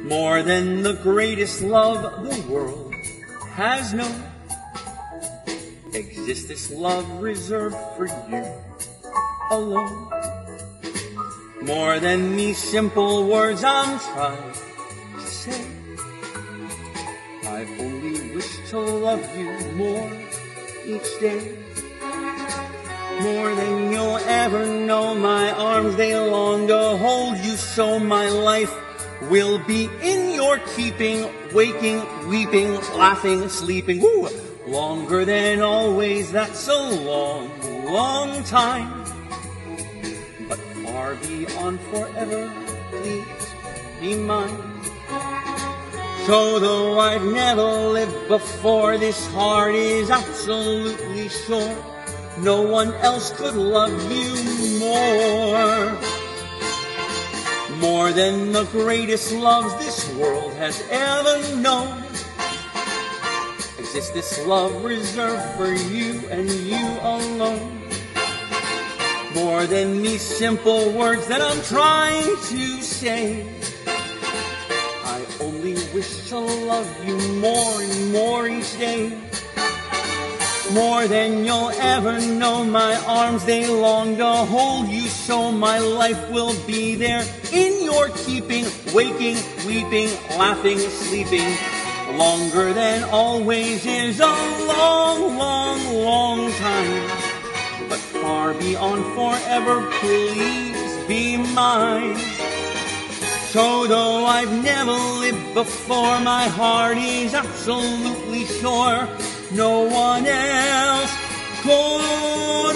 more than the greatest love the world has known. Exists this love reserved for you alone. More than these simple words I'm trying to say. I only wish to love you more each day. More than you'll ever know, my arms they long to hold you, so my life will be in your keeping, waking, weeping, laughing, sleeping. Woo! Longer than always, that's a long, long time. But far beyond forever, please be mine. So though I've never lived before, this heart is absolutely sure no one else could love you more. More than the greatest loves this world has ever known. Exists this love reserved for you and you alone. More than these simple words that I'm trying to say. I only wish to love you more and more each day. More than you'll ever know, my arms they long to hold you, so my life will be there in your keeping, waking, weeping, laughing, sleeping. Longer than always is a long, long, long time. But far beyond forever, please be mine. So though I've never lived before, my heart is absolutely sure no one else could